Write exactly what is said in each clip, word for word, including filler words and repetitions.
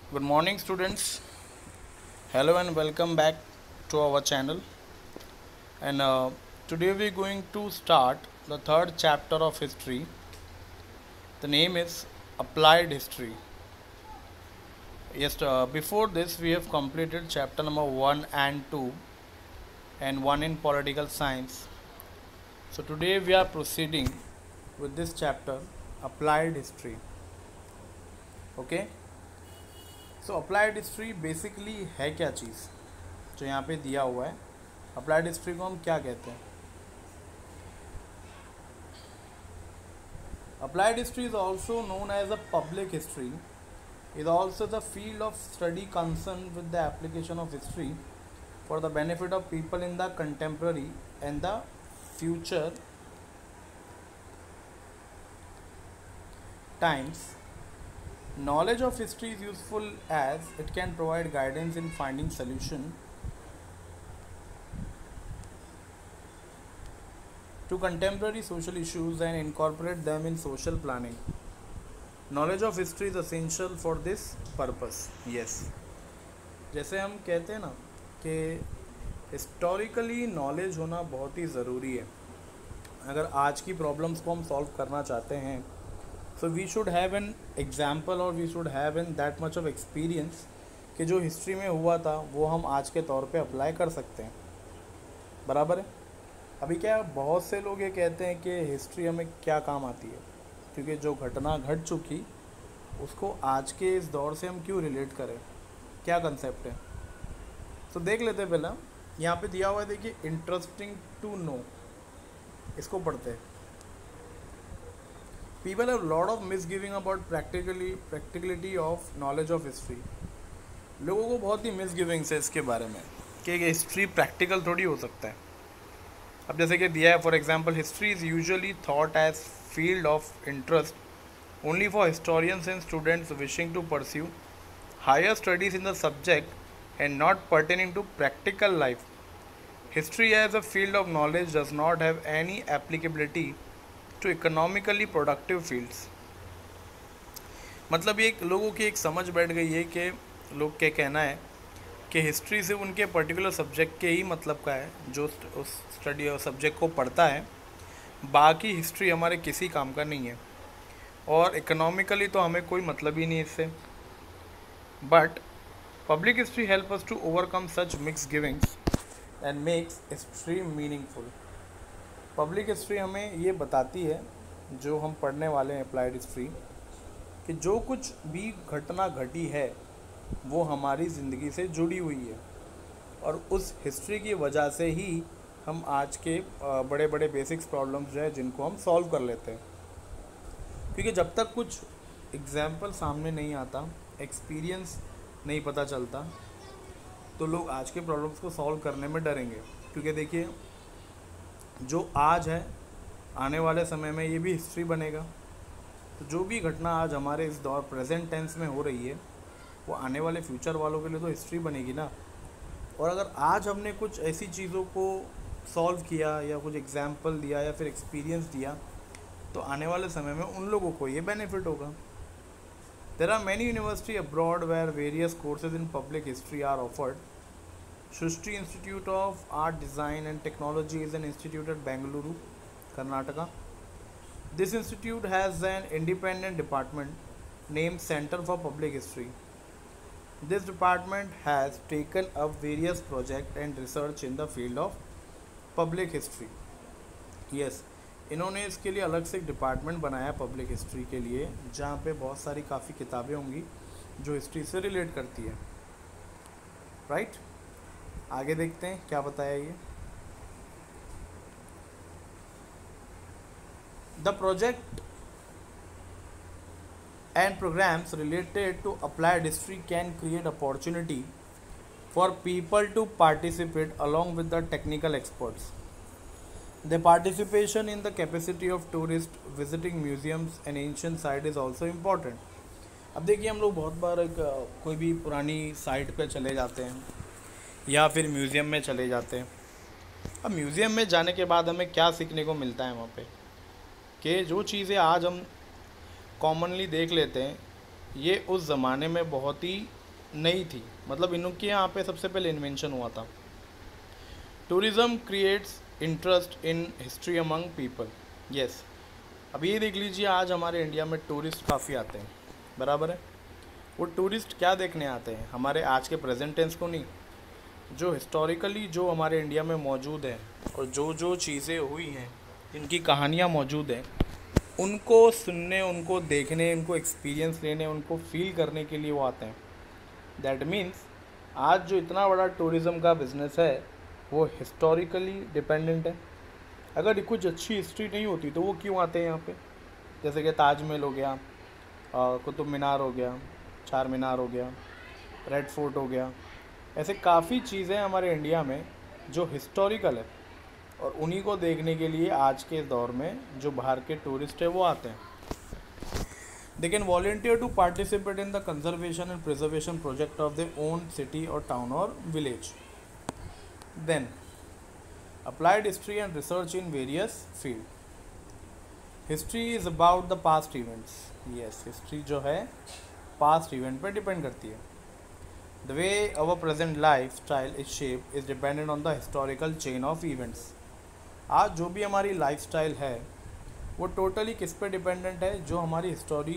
Good morning, students. Hello and welcome back to our channel. And uh, today we're going to start the third chapter of history. The name is Applied History. Yes, uh, before this we have completed chapter number one and two, and one in political science. So today we are proceeding with this chapter, Applied History. Okay. So applied history basically है क्या चीज़ जो यहाँ पे दिया हुआ है। Applied history को हम क्या कहते हैं? Applied history is also known as a public history, is also the field of study concern with the application of history for the benefit of people in the contemporary and the future times. Knowledge of history is useful as it can provide guidance in finding solution to contemporary social issues and incorporate them in social planning. Knowledge of history is essential for this purpose. Yes. जैसे हम कहते हैं ना कि historically knowledge होना बहुत ही ज़रूरी है। अगर आज की प्रॉब्लम्स को हम सॉल्व करना चाहते हैं, so we should have an example और we should have an that much of experience कि जो हिस्ट्री में हुआ था वो हम आज के तौर पे अप्लाई कर सकते हैं। बराबर है। अभी क्या बहुत से लोग ये कहते हैं कि हिस्ट्री हमें क्या काम आती है, क्योंकि जो घटना घट चुकी उसको आज के इस दौर से हम क्यों रिलेट करें, क्या कंसेप्ट है। तो देख लेते हैं। पहला यहाँ पे दिया हुआ है, देखिए, इंटरेस्टिंग टू नो। इसको पढ़ते हैं। People have lot of misgiving about practically practicality of knowledge of history. लोगों को बहुत ही misgivings है इसके बारे में कि हिस्ट्री प्रैक्टिकल थोड़ी हो सकता है। अब जैसे कि दिया है, for example, history is usually thought as field of interest only for historians and students wishing to pursue higher studies in the subject and not pertaining to practical life. History as a field of knowledge does not have any applicability to economically productive fields. मतलब ये लोगों की एक समझ बैठ गई है कि लोग क्या कहना है कि हिस्ट्री से उनके पर्टिकुलर सब्जेक्ट के ही मतलब का है, जो उस स्टडी और सब्जेक्ट को पढ़ता है। बाकी हिस्ट्री हमारे किसी काम का नहीं है और इकोनॉमिकली तो हमें कोई मतलब ही नहीं इससे. But public history help us to overcome such misgivings and makes history meaningful. Public history हमें ये बताती है, जो हम पढ़ने वाले हैं अप्लाइड हिस्ट्री, कि जो कुछ भी घटना घटी है वो हमारी ज़िंदगी से जुड़ी हुई है और उस हिस्ट्री की वजह से ही हम आज के बड़े बड़े बेसिक्स प्रॉब्लम्स जो है जिनको हम सॉल्व कर लेते हैं. क्योंकि जब तक कुछ एग्जाम्पल सामने नहीं आता, एक्सपीरियंस नहीं पता चलता, तो लोग आज के प्रॉब्लम्स को सॉल्व करने में डरेंगे. क्योंकि देखिए, जो आज है आने वाले समय में ये भी हिस्ट्री बनेगा. तो जो भी घटना आज हमारे इस दौर प्रेजेंट टेंस में हो रही है वो आने वाले फ्यूचर वालों के लिए तो हिस्ट्री बनेगी ना. और अगर आज हमने कुछ ऐसी चीज़ों को सॉल्व किया या कुछ एग्जाम्पल दिया या फिर एक्सपीरियंस दिया, तो आने वाले समय में उन लोगों को ये बेनिफिट होगा. There are many university abroad where various courses in public history are offered. Srishti Institute of Art, Design and Technology is an institute at Bengaluru, Karnataka. This institute has an independent department named Center for Public History. This department has taken up various projects and research in the field of public history. Yes, इन्होंने इसके लिए अलग से एक department बनाया public history के लिए, जहाँ पे बहुत सारी काफ़ी किताबें होंगी जो हिस्ट्री से रिलेट करती है. Right right? आगे देखते हैं क्या बताया ये. The project and programs related to applied history can create opportunity for people to participate along with the technical experts. The participation in the capacity of tourist visiting museums and ancient site is also important. अब देखिए, हम लोग बहुत बार एक कोई भी पुरानी site पे चले जाते हैं या फिर म्यूज़ियम में चले जाते हैं. अब म्यूज़ियम में जाने के बाद हमें क्या सीखने को मिलता है वहाँ पे, कि जो चीज़ें आज हम कॉमनली देख लेते हैं ये उस ज़माने में बहुत ही नहीं थी, मतलब इनके यहाँ पे सबसे पहले इन्वेंशन हुआ था। Tourism creates interest in history among people. Yes, अब ये देख लीजिए, आज हमारे इंडिया में टूरिस्ट काफ़ी आते हैं, बराबर है। वो टूरिस्ट क्या देखने आते हैं? हमारे आज के प्रेजेंट टेंस को नहीं, जो हिस्टोरिकली जो हमारे इंडिया में मौजूद है और जो जो चीज़ें हुई हैं, जिनकी कहानियाँ मौजूद हैं, उनको सुनने, उनको देखने, उनको एक्सपीरियंस लेने, उनको फील करने के लिए वो आते हैं। दैट मीन्स आज जो इतना बड़ा टूरिज़्म का बिज़नेस है वो हिस्टोरिकली डिपेंडेंट है। अगर कुछ अच्छी हिस्ट्री नहीं होती तो वो क्यों आते हैं यहाँ पे? जैसे कि ताजमहल हो गया, कुतुब मीनार हो गया, चार मीनार हो गया, रेड फोर्ट हो गया, ऐसे काफ़ी चीज़ें हमारे इंडिया में जो हिस्टोरिकल है, और उन्हीं को देखने के लिए आज के दौर में जो बाहर के टूरिस्ट है वो आते हैं। They can volunteer to participate in the conservation and preservation project of their own city or town or village. Then, applied history and research in various fields. History is about the past events. Yes, history जो है past event पे depend करती है. The way our present lifestyle is shaped is dependent on the historical chain of events. आज जो भी हमारी lifestyle है वो टोटली किस पे डिपेंडेंट है? जो हमारी हिस्टोरी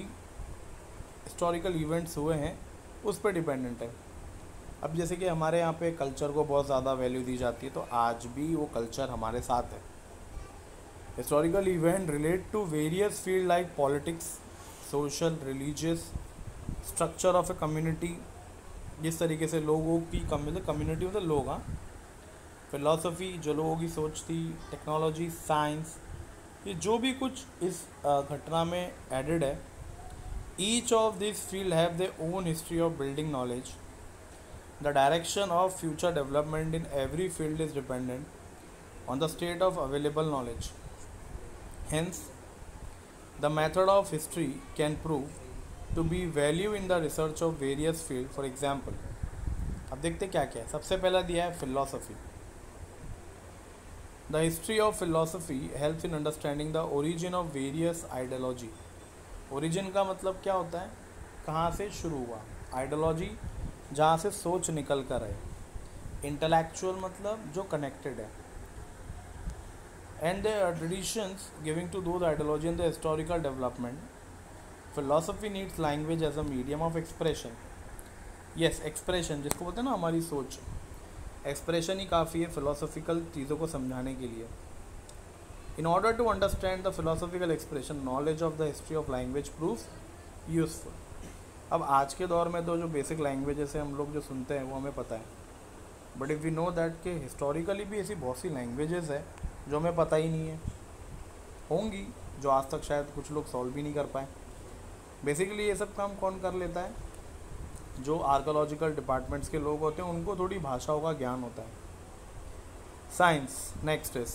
हिस्टोरिकल इवेंट्स हुए हैं उस पर डिपेंडेंट है। अब जैसे कि हमारे यहाँ पे कल्चर को बहुत ज़्यादा वैल्यू दी जाती है, तो आज भी वो कल्चर हमारे साथ है। Historical event relate to various field like politics, social, religious, structure of a community, जिस तरीके से लोगों की कम्युनिटी मतलब लोग, हाँ, फिलॉसफी, जो लोगों की सोच थी, टेक्नोलॉजी, साइंस, ये जो भी कुछ इस घटना में एडेड है। Each of this field have their own history of building knowledge. The direction of future development in every field is dependent on the state of available knowledge. Hence the method of history can prove to be value in the research of various field. For example, अब देखते क्या क्या है। सबसे पहला दिया है philosophy. The history of philosophy helps in understanding the origin of various ideology. Origin का मतलब क्या होता है? कहाँ से शुरू हुआ। Ideology जहाँ से सोच निकल कर आए। Intellectual मतलब जो connected है। And the traditions giving to those ideology and the historical development. Philosophy needs language as a medium of expression. Yes, expression जिसको बोलते हैं ना हमारी सोच, एक्सप्रेशन ही काफ़ी है फिलोसॉफिकल चीज़ों को समझाने के लिए। In order to understand the philosophical expression, knowledge of the history of language proves useful. अब आज के दौर में तो जो बेसिक लैंग्वेजेस है हम लोग जो सुनते हैं वो हमें पता है, but if we know that कि हिस्टोरिकली भी ऐसी बहुत सी लैंग्वेजेस है जो हमें पता ही नहीं है, होंगी जो आज तक शायद कुछ लोग सॉल्व भी नहीं कर पाए। बेसिकली ये सब काम कौन कर लेता है? जो आर्कोलॉजिकल डिपार्टमेंट्स के लोग होते हैं, उनको थोड़ी भाषाओं का ज्ञान होता है। Science next is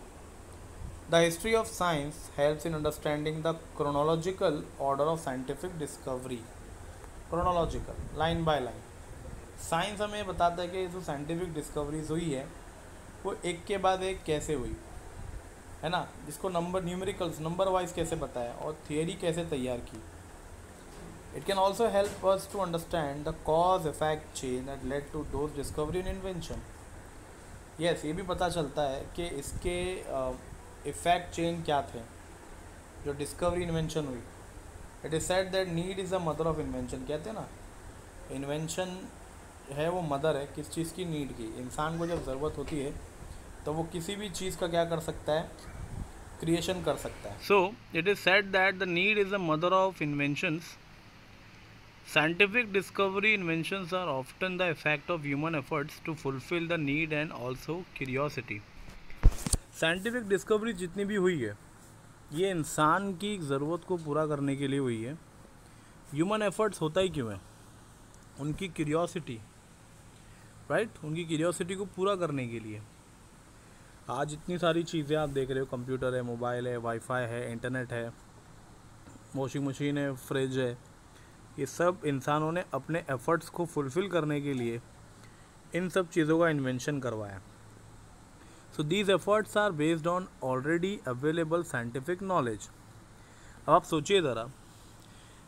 the history of science helps in understanding the chronological order of scientific discovery. Chronological, line by line, science हमें बताता है कि जो साइंटिफिक डिस्कवरीज हुई है वो एक के बाद एक कैसे हुई है ना, जिसको नंबर न्यूमेरिकल्स नंबर वाइज कैसे बताया और थियरी कैसे तैयार की। It can also help us to understand the cause-effect chain that led to those discovery and invention. Yes, ये भी पता चलता है कि इसके इफ़ेक्ट चेन क्या थे जो डिस्कवरी इन्वेंशन हुई। It is said that need is the mother of invention. कहते हैं ना, इन्वेंशन है वो मदर है किस चीज़ की? नीड की। इंसान को जब ज़रूरत होती है तो वो किसी भी चीज़ का क्या कर सकता है? क्रिएशन कर सकता है। So it is said that the need is the mother of inventions. Scientific discovery inventions are often the effect of human efforts to fulfill the need and also curiosity. Scientific discovery जितनी भी हुई है ये इंसान की ज़रूरत को पूरा करने के लिए हुई है। ह्यूमन एफर्ट्स होता ही क्यों है? उनकी क्यूरियोसिटी, राइट, उनकी क्यूरियोसिटी को पूरा करने के लिए। आज इतनी सारी चीज़ें आप देख रहे हो, कंप्यूटर है, मोबाइल है, वाईफाई है, इंटरनेट है, वॉशिंग मशीन है, फ्रिज है, ये सब इंसानों ने अपने एफ़र्ट्स को फुलफ़िल करने के लिए इन सब चीज़ों का इन्वेंशन करवाया। So these efforts are based on already available scientific knowledge. अब आप सोचिए ज़रा,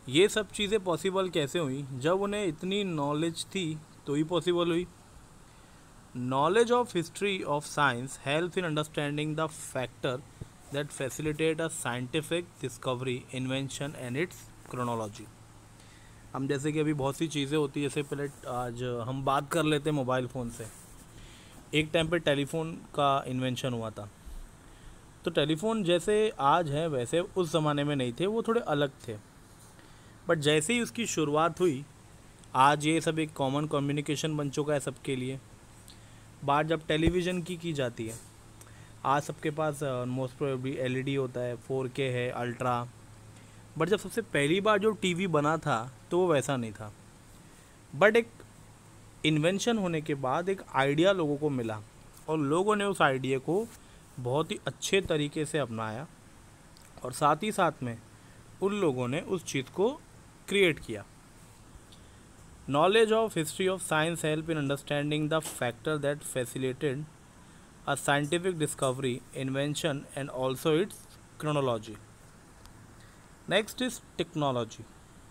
ये सब चीज़ें पॉसिबल कैसे हुई? जब उन्हें इतनी नॉलेज थी तो ही पॉसिबल हुई। Knowledge of history of science help in understanding the factor that facilitate a scientific discovery, invention and its chronology. हम जैसे कि अभी बहुत सी चीज़ें होती है, जैसे पहले आज हम बात कर लेते हैं मोबाइल फ़ोन से। एक टाइम पे टेलीफोन का इन्वेंशन हुआ था, तो टेलीफोन जैसे आज है वैसे उस ज़माने में नहीं थे, वो थोड़े अलग थे। बट जैसे ही उसकी शुरुआत हुई, आज ये सब एक कॉमन कम्युनिकेशन बन चुका है सबके लिए। बात जब टेलीविज़न की की जाती है, आज सबके पास मोस्ट प्रोबेबली एलईडी होता है, फोर के है, अल्ट्रा। बट जब सबसे पहली बार जो टीवी बना था तो वो वैसा नहीं था। बट एक इन्वेंशन होने के बाद एक आइडिया लोगों को मिला और लोगों ने उस आइडिया को बहुत ही अच्छे तरीके से अपनाया, और साथ ही साथ में उन लोगों ने उस चीज़ को क्रिएट किया। Knowledge of history of science help in understanding the factor that facilitated a scientific discovery, invention and also its chronology. Next is technology.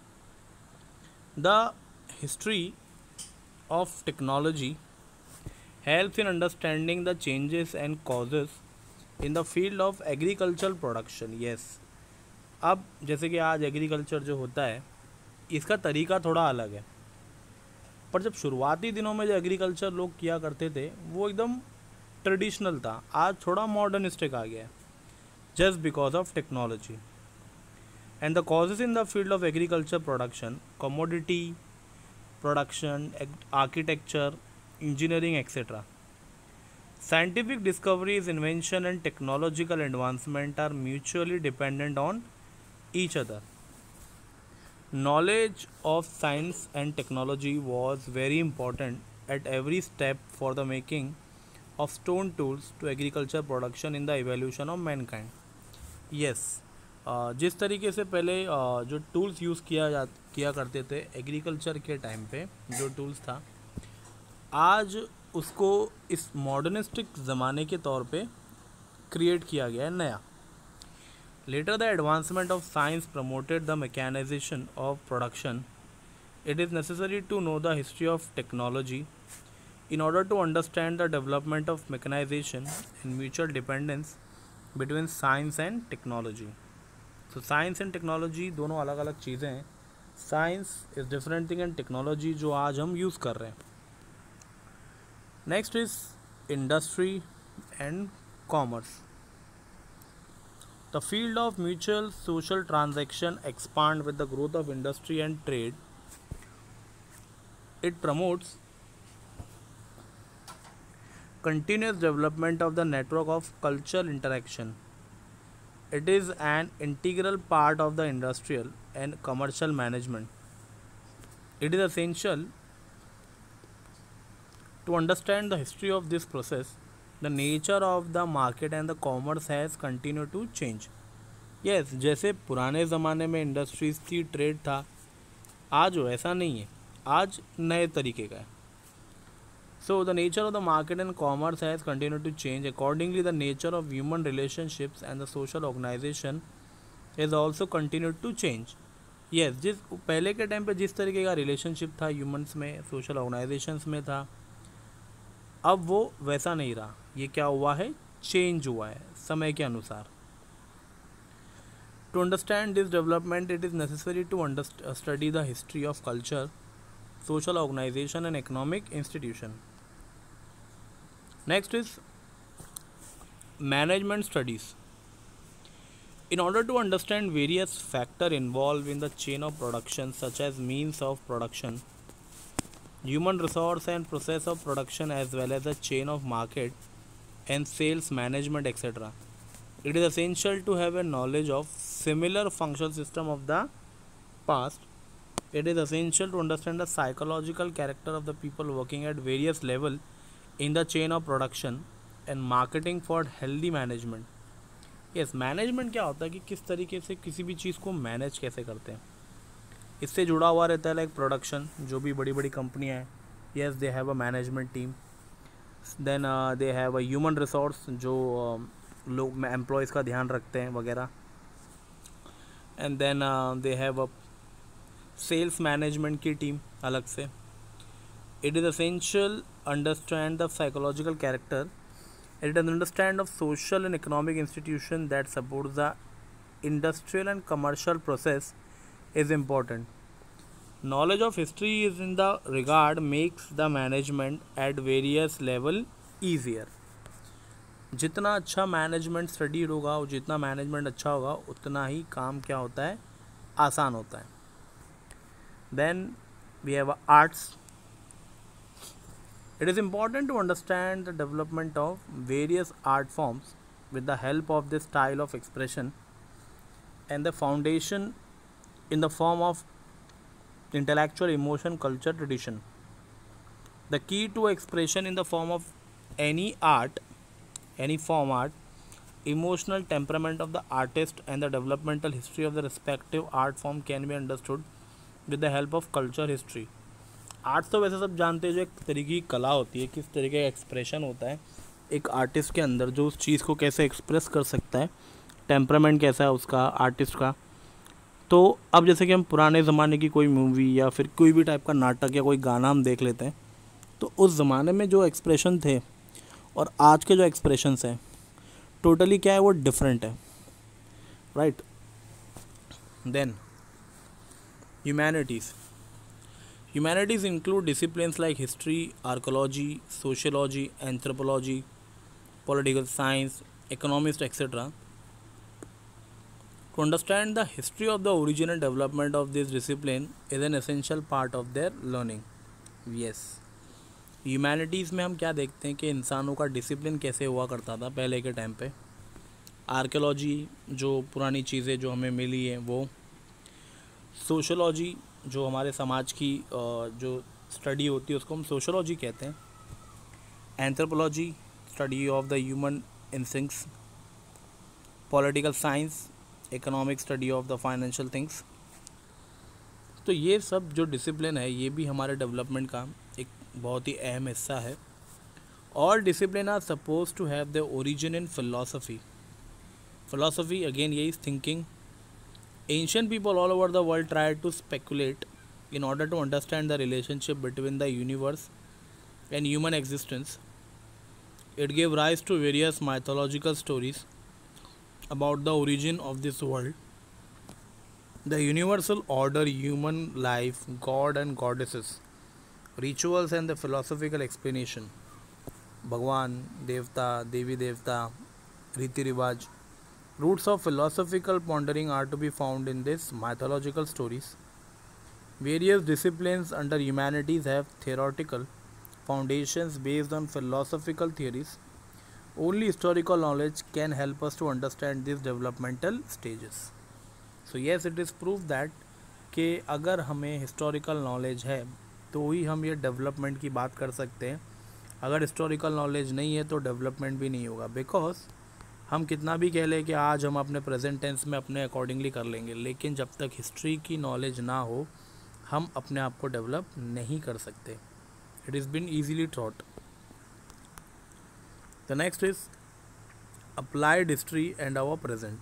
The history of technology helps in understanding the changes and causes in the field of agricultural production. Yes, अब जैसे कि आज agriculture जो होता है इसका तरीका थोड़ा अलग है, पर जब शुरुआती दिनों में जो एग्रीकल्चर लोग किया करते थे वो एकदम ट्रेडिशनल था। आज थोड़ा मॉडर्निस्टिक आ गया है, just because of technology. And the causes in the field of agriculture production, commodity production, architecture, engineering, et cetera. Scientific discoveries, invention, and technological advancement are mutually dependent on each other. Knowledge of science and technology was very important at every step for the making of stone tools to agriculture production in the evolution of mankind. Yes, जिस तरीके से पहले जो tools use किया जा किया करते थे एग्रीकल्चर के टाइम पे, जो टूल्स था, आज उसको इस मॉडर्निस्टिक ज़माने के तौर पे क्रिएट किया गया है नया। Later the advancement of science promoted the mechanization of production. It is necessary to know the history of technology in order to understand the development of mechanization and mutual dependence between science and technology. So science and technology दोनों अलग अलग चीज़ें हैं। Science is different thing and technology जो आज हम use कर रहे हैं। Next is industry and commerce. The field of mutual social transaction expand with the growth of industry and trade. It promotes continuous development of the network of cultural interaction. It is an integral part of the industrial and commercial management. It is essential to understand the history of this process. The nature of the market and the commerce has continued to change. Yes, जैसे पुराने ज़माने में industries थी, trade था, आज वो ऐसा नहीं है, आज नए तरीके का है। So the nature of the market and commerce has continued to change. Accordingly, the nature of human relationships and the social organization has also continued to change. Yes, जिस पहले के टाइम पे जिस तरीके का रिलेशनशिप था ह्यूमंस में, social organisations में था, अब वो वैसा नहीं रहा। ये क्या हुआ है? चेंज हुआ है समय के अनुसार। To understand this development, it is necessary to underst- uh, study the history of culture, social organization and economic institution. Next is management studies. In order to understand various factors involved in the chain of production, such as means of production, human resource and process of production, as well as the chain of market and sales management, et cetera, it is essential to have a knowledge of similar functional system of the past. It is essential to understand the psychological character of the people working at various level in the chain of production and marketing for healthy management. Yes, management क्या होता है कि किस तरीके से किसी भी चीज़ को मैनेज कैसे करते हैं, इससे जुड़ा हुआ रहता है। लाइक प्रोडक्शन, जो भी बड़ी बड़ी कंपनियाँ हैं, yes they have a management team. Then they have a human resource, जो uh, लोग एम्प्लॉयज़ का ध्यान रखते हैं वगैरह। And then they have a sales management की टीम अलग से. It is essential understand the psychological character. It is understand of social and economic institution that support the industrial and commercial process is important. Knowledge of history is in the regard makes the management at various level easier. जितना अच्छा management study होगा और जितना management अच्छा होगा उतना ही काम क्या होता है, आसान होता है. Then we have arts. It is important to understand the development of various art forms with the help of the style of expression and the foundation in the form of intellectual, emotion, culture, tradition. The key to expression in the form of any art, any form art, emotional temperament of the artist and the developmental history of the respective art form can be understood with the help of culture history. Arts तो वैसे सब जानते हैं, जो एक तरीके की कला होती है, किस तरीके का एक्सप्रेशन होता है एक आर्टिस्ट के अंदर, जो उस चीज़ को कैसे एक्सप्रेस कर सकता है, टेम्परामेंट कैसा है उसका, आर्टिस्ट का. तो अब जैसे कि हम पुराने ज़माने की कोई मूवी या फिर कोई भी टाइप का नाटक या कोई गाना हम देख लेते हैं, तो उस ज़माने में जो एक्सप्रेशन थे और आज के जो एक्सप्रेशंस हैं टोटली क्या है, वो डिफरेंट है, right. Then humanities. Humanities include disciplines like history, archaeology, sociology, anthropology, political science, economics etcetera. To understand the history of the origin and development of this discipline is an essential part of their learning. Yes. Humanities में हम क्या देखते हैं कि इंसानों का discipline कैसे हुआ करता था पहले के टाइम पे. आर्कियोलॉजी, जो पुरानी चीज़ें जो हमें मिली हैं वो. सोशोलॉजी, जो हमारे समाज की जो स्टडी होती है उसको हम सोशोलॉजी कहते हैं. Anthropology, study of the human instincts. Political science, economic study of the financial things. तो ये सब जो डिसिप्लिन है ये भी हमारे डेवलपमेंट का एक बहुत ही अहम हिस्सा है. All discipline are suppose to have the origin in philosophy. Philosophy again यही thinking. Ancient people all over the world try to speculate in order to understand the relationship between the universe and human existence. It gave rise to various mythological stories about the origin of this world, the universal order, human life, God and goddesses, rituals and the philosophical explanation. Bhagwan, Devta, Devi Devta, Riti Rivaj. Roots of philosophical pondering are to be found in these mythological stories. Various disciplines under humanities have theoretical foundations based on philosophical theories. Only historical knowledge can help us to understand these developmental stages. So yes, it is proof that कि अगर हमें historical knowledge है तो ही हम ये development की बात कर सकते हैं. अगर historical knowledge नहीं है तो development भी नहीं होगा. Because हम कितना भी कह लें कि आज हम अपने present tense में अपने accordingly कर लेंगे, लेकिन जब तक history की knowledge ना हो हम अपने आप को डेवलप नहीं कर सकते. It is been easily taught. The next is applied history and our present.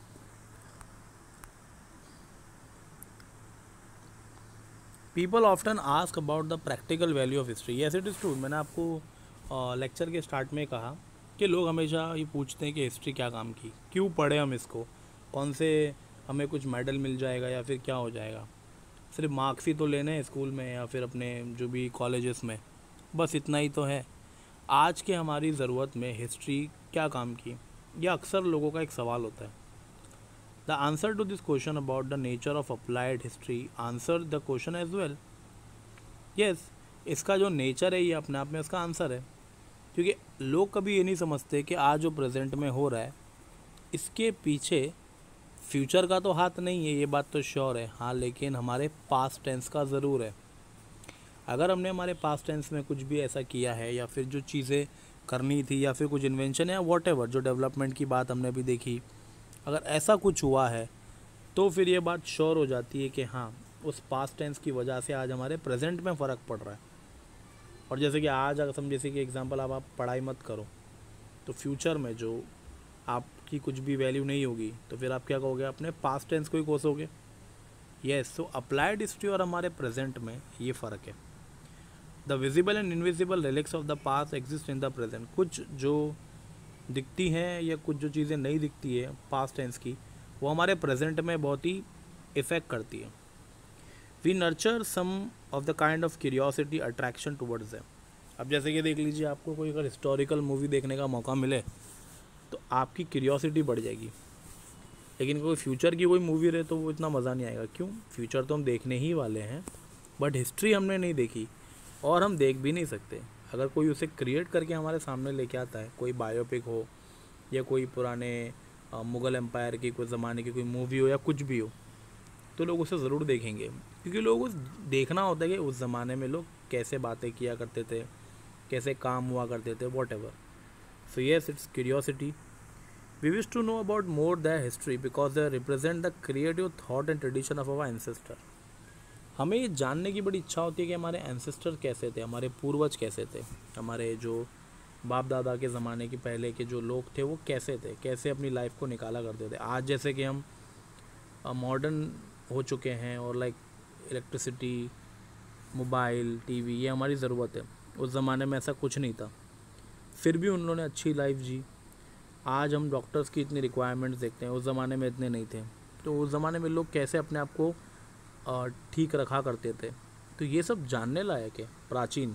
People often ask about the practical value of history. Yes, it is true. मैंने आपको लेक्चर uh, के स्टार्ट में कहा कि लोग हमेशा ये पूछते हैं कि हिस्ट्री क्या काम की, क्यों पढ़े हम इसको, कौन से हमें कुछ मेडल मिल जाएगा या फिर क्या हो जाएगा, सिर्फ मार्क्स ही तो लेने हैं स्कूल में या फिर अपने जो भी कॉलेजेस में, बस इतना ही तो है. आज के हमारी ज़रूरत में हिस्ट्री क्या काम की, यह अक्सर लोगों का एक सवाल होता है. The answer to this question about the nature of applied history answer the question as well. Yes, इसका जो नेचर है ये अपने आप में इसका आंसर है. क्योंकि लोग कभी ये नहीं समझते कि आज जो प्रेजेंट में हो रहा है इसके पीछे फ्यूचर का तो हाथ नहीं है, ये बात तो श्योर है. हाँ, लेकिन हमारे पास्ट टेंस का ज़रूर है. अगर हमने हमारे पास्ट टेंस में कुछ भी ऐसा किया है या फिर जो चीज़ें करनी थी या फिर कुछ इन्वेंशन या वॉट एवर जो डेवलपमेंट की बात हमने अभी देखी, अगर ऐसा कुछ हुआ है तो फिर ये बात श्योर हो जाती है कि हाँ, उस पास्ट टेंस की वजह से आज हमारे प्रेजेंट में फ़र्क पड़ रहा है. और जैसे कि आज अगर हम जैसे कि एग्जांपल आप, आप पढ़ाई मत करो तो फ्यूचर में जो आपकी कुछ भी वैल्यू नहीं होगी तो फिर आप क्या कहोगे, अपने पास्ट टेंस को ही कोसोगे. यस, सो अप्लाइड हिस्ट्री और हमारे प्रेजेंट में ये फ़र्क है। The visible and invisible relics of the past exist in the present. कुछ जो दिखती हैं या कुछ जो चीज़ें नहीं दिखती है पास्ट टेंस की, वो हमारे प्रेजेंट में बहुत ही इफ़ेक्ट करती है। We nurture some of the kind of curiosity attraction towards them. अब जैसे कि देख लीजिए, आपको कोई अगर हिस्टोरिकल मूवी देखने का मौका मिले तो आपकी क्यूरियोसिटी बढ़ जाएगी, लेकिन कोई फ्यूचर की कोई मूवी रहे तो वो इतना मज़ा नहीं आएगा। क्यों? फ्यूचर तो हम देखने ही वाले हैं, बट हिस्ट्री हमने नहीं देखी और हम देख भी नहीं सकते। अगर कोई उसे क्रिएट करके हमारे सामने लेके आता है, कोई बायोपिक हो या कोई पुराने मुग़ल एम्पायर की कोई ज़माने की कोई मूवी हो या कुछ भी हो, तो लोग उसे ज़रूर देखेंगे, क्योंकि लोग उस देखना होता है कि उस ज़माने में लोग कैसे बातें किया करते थे, कैसे काम हुआ करते थे, whatever. So yes, it's curiosity. We wish to know about more the history because they represent the creative thought and tradition of our ancestor. हमें ये जानने की बड़ी इच्छा होती है कि हमारे एंसेस्टर कैसे थे, हमारे पूर्वज कैसे थे, हमारे जो बाप दादा के ज़माने के पहले के जो लोग थे वो कैसे थे, कैसे अपनी लाइफ को निकाला करते थे। आज जैसे कि हम मॉडर्न हो चुके हैं और लाइक इलेक्ट्रिसिटी, मोबाइल, टीवी, ये हमारी ज़रूरत है। उस ज़माने में ऐसा कुछ नहीं था, फिर भी उन लोगों ने अच्छी लाइफ जी। आज हम डॉक्टर्स की इतनी रिक्वायरमेंट्स देखते हैं, उस ज़माने में इतने नहीं थे। तो उस ज़माने में लोग कैसे अपने आप को ठीक रखा करते थे, तो ये सब जानने लायक है, प्राचीन।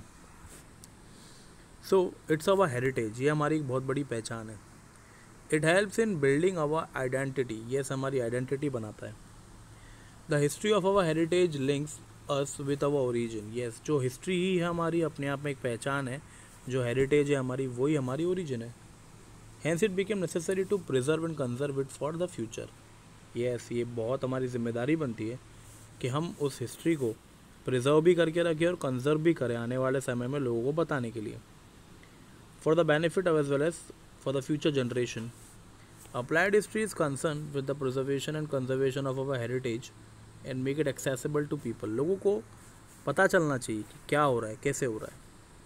सो इट्स आवर हेरिटेज, ये हमारी एक बहुत बड़ी पहचान है। It helps in building our identity, ये हमारी आइडेंटिटी बनाता है। The history of our heritage links us with our origin. Yes, जो हिस्ट्री ही है हमारी अपने आप में एक पहचान है, जो हेरिटेज है हमारी वही हमारी ओरिजिन है। Hence it became necessary to preserve and conserve it for the future. Yes, ये बहुत हमारी जिम्मेदारी बनती है कि हम उस हिस्ट्री को प्रिजर्व भी करके रखें और कंजर्व भी करें आने वाले समय में लोगों को बताने के लिए, for the benefit of as well as for the future generation. Applied history is concern with the preservation and conservation of our heritage and make it accessible to people. लोगों को पता चलना चाहिए कि क्या हो रहा है, कैसे हो रहा है।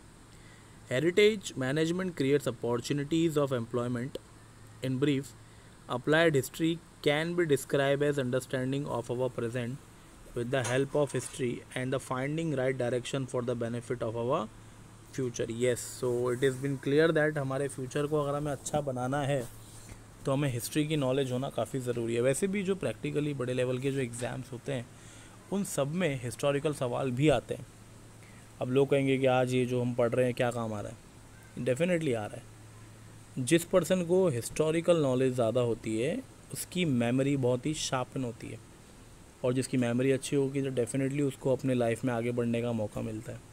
Heritage management creates opportunities of employment. In brief, applied history can be describe as understanding of our present with the help of history and the finding right direction for the benefit of our future. Yes, so it has been clear that हमारे future को अगर हमें अच्छा बनाना है तो हमें history की knowledge होना काफ़ी ज़रूरी है। वैसे भी जो प्रैक्टिकली बड़े लेवल के जो एग्ज़ाम्स होते हैं उन सब में हिस्टोरिकल सवाल भी आते हैं। अब लोग कहेंगे कि आज ये जो हम पढ़ रहे हैं क्या काम आ रहा है, डेफिनेटली आ रहा है। जिस पर्सन को हिस्टोरिकल नॉलेज ज़्यादा होती है उसकी मेमोरी बहुत ही शार्पन होती है, और जिसकी मेमोरी अच्छी होगी तो डेफिनेटली उसको अपने लाइफ में आगे बढ़ने का मौका मिलता है।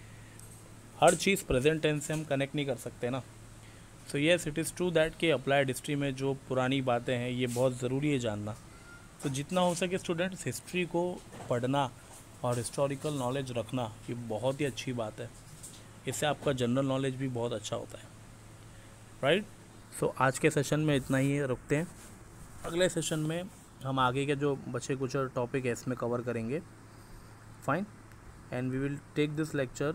हर चीज़ प्रेजेंट टेंस से हम कनेक्ट नहीं कर सकते ना। So yes, it is true that कि अप्लाइड हिस्ट्री में जो पुरानी बातें हैं ये बहुत ज़रूरी है जानना। तो जितना हो सके स्टूडेंट्स हिस्ट्री को पढ़ना और हिस्टोरिकल नॉलेज रखना ये बहुत ही अच्छी बात है। इससे आपका जनरल नॉलेज भी बहुत अच्छा होता है, राइट। सो आज के सेशन में इतना ही रुकते हैं। अगले सेशन में हम आगे के जो बचे कुछ और टॉपिक है इसमें कवर करेंगे। Fine, and we will take this lecture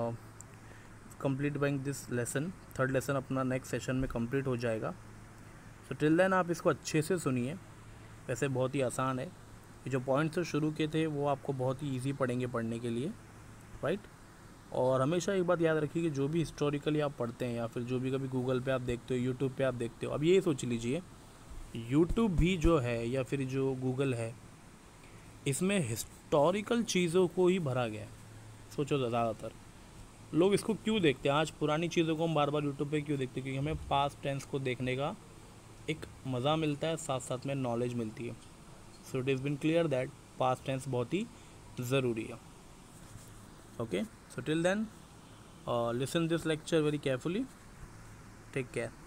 complete buying this lesson. Third lesson अपना नेक्स्ट सेशन में कंप्लीट हो जाएगा। सो टिल देन आप इसको अच्छे से सुनिए। वैसे बहुत ही आसान है, ये जो पॉइंट्स से शुरू किए थे वो आपको बहुत ही ईजी पड़ेंगे पढ़ने के लिए, राइट। और हमेशा एक बात याद रखिए कि जो भी हिस्टोरिकली आप पढ़ते हैं या फिर जो भी कभी गूगल पे आप देखते हो, यूट्यूब पे आप देखते हो, अब ये सोच लीजिए यूट्यूब भी जो है या फिर जो गूगल है इसमें हिस्टोरिकल चीज़ों को ही भरा गया है। सोचो ज़्यादातर लोग इसको क्यों देखते हैं, आज पुरानी चीज़ों को हम बार बार यूट्यूब पे क्यों देखते हैं? क्योंकि हमें पास्ट टेंस को देखने का एक मज़ा मिलता है, साथ साथ में नॉलेज मिलती है। So it is been clear that past tense बहुत ही ज़रूरी है। Okay, so till then listen this lecture very carefully. Take care.